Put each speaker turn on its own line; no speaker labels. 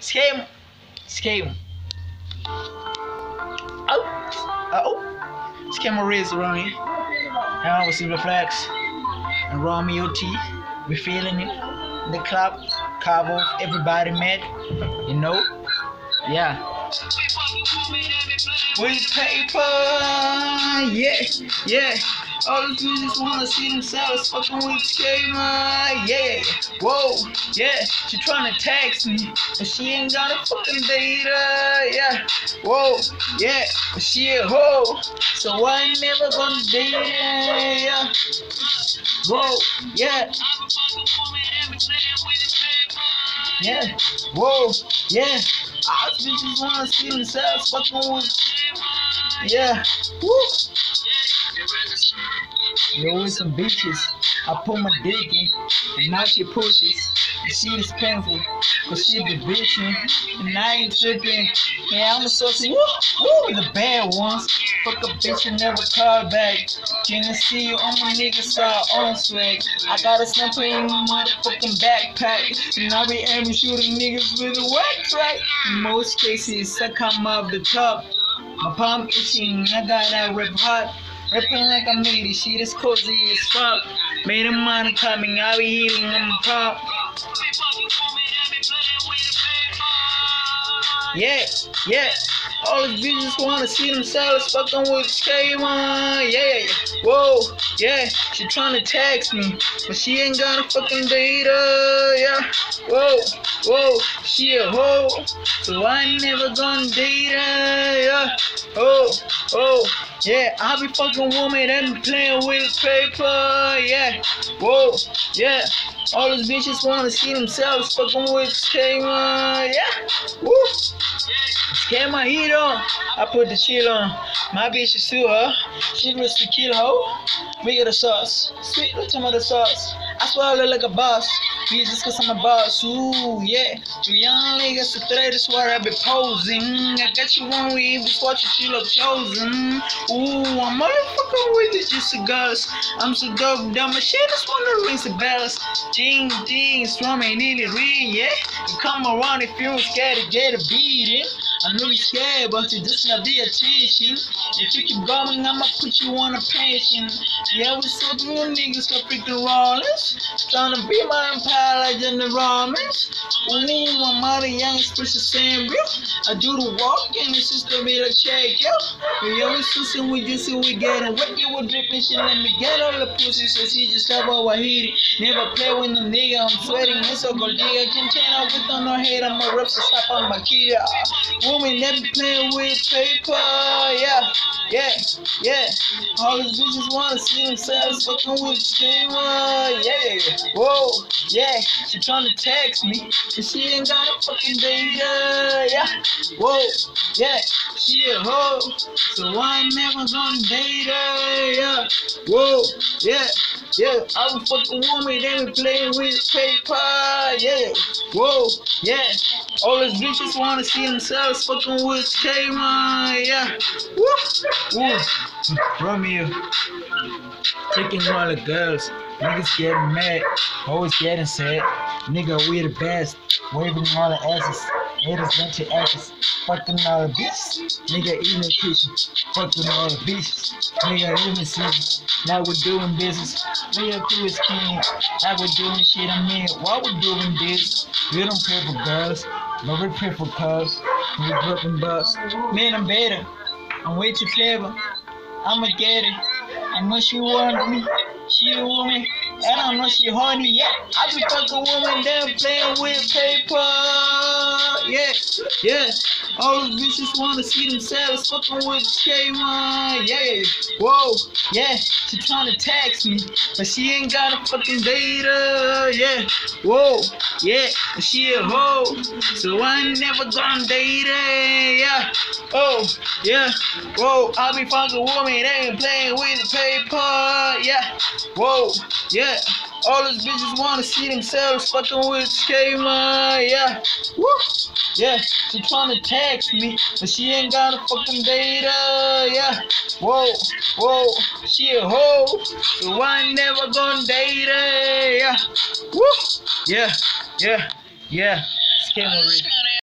Skaymaureyz. Skaymaureyz around here. Now with Silverflx&Romeo-T. We feeling it. The club, Cabo, everybody mad. You know? Yeah. With paper, yeah. All the dudes wanna see themselves fucking with Skaymaureyz, yeah. Whoa, yeah. She tryna text me, but she ain't got a fucking data, yeah. Whoa, yeah. But she a hoe, so I ain't never gonna date her, yeah. Whoa, yeah. Yeah, whoa, yeah. All the bitches wanna see themselves fucking with, yeah. Woo. Yo, with some bitches, I put my dick in, and now she pushes. The shit is painful, cause she be bitching, and I ain't tripping. Yeah, I'm associating with the bad ones. Fuck a bitch and never call back. Can't see you on my niggas on swag. I got a snapper in my motherfucking backpack, and I be aiming shooting niggas with a wet track. In most cases, I come up the top. My palm itching, I got that rip hot. Ripping like I made it, shit is cozy as fuck. Made a money coming, I be eating on my pop. Yeah. All these bitches wanna see themselves fucking with Skaymaureyz, yeah. Whoa, yeah. She tryna text me, but she ain't got a fucking data, yeah. Whoa, she a hoe, so I ain't never gonna date her, yeah. Oh, yeah. I be fucking woman and be playing with paper, yeah. Whoa, yeah. All these bitches wanna see themselves fucking with Skaymaureyz, yeah. Woo. Scam my heat on, I put the chill on. My bitch is sue her, she risk to kill her. We get the sauce, sweet with tomato sauce. I swallow like a boss, bitch just cause I'm a boss. Ooh, yeah. You young niggas to thread is where I be posing. I got you one week, just watch you look chosen. Ooh, I'm motherfucking with the juicy girls. I'm so dope, dumb, my shit just wanna ring the bells. Ding, storm ain't nearly real, yeah. You come around if you're scared to get a beating. I know you're scared, but you just love the attention. If you keep going, I'ma put you on a pension. Yeah, we saw the real niggas got freaking Rollins. Tryna be my empire like the Romans. Ooh, I'm out of young expressive sandwich. I do the walk and it's just a bit of check, yo. We always sussing with you, so we getting wet. You were dripping shit, let me get all the pussy. So she just love how I hit it. Never play with the nigga, I'm sweating. It's a gold digger. Container with on her head, I'm a reps to slap on my kid. Woman that be playing with paper, yeah. All these bitches wanna see themselves fucking with Skaymaureyz, yeah. Whoa, yeah. She tryna text me, but she ain't got a fucking data, yeah. Whoa, yeah. She a hoe, so I ain't never gonna date her, yeah. Whoa, yeah. I was fucking woman, they be playing with paper, yeah. Whoa, yeah. All these bitches wanna see themselves fucking with Skaymaureyz, yeah. Woo. Romeo, taking all the girls. Niggas getting mad, always getting sad. Nigga, we the best, waving all the asses. Haters went to ashes, fucking all the bitches. Nigga in the kitchen, fucking all the bitches. Nigga in the city, now we're doing business. Nigga crew is king, now we're doing shit. I mean, why we doing this? We don't pay for girls, but we pay for cars. We dropping bus. Man, I'm better. I'm way too clever. I'ma get it. I know she want me. She a woman. And I know she horny. Yeah. I be fucking woman then playing with paper. Yeah. All those bitches wanna see themselves fucking with Skaymaureyz. Yeah. Whoa. Yeah. She tryna text me, but she ain't got a fucking data. Yeah. Whoa. Yeah. She a hoe, so I ain't never gonna date her. Yeah. Oh. Yeah. Whoa. I be fucking woman. They ain't playing with the paper. Yeah. Whoa. Yeah. All those bitches wanna see themselves fucking with Skaymaureyz, yeah. Woo. Yeah, she tryna text me, but she ain't got a fucking data, yeah. Whoa, she a hoe, so I ain't never gonna date her, yeah. Woo. Yeah. Skaymaureyz.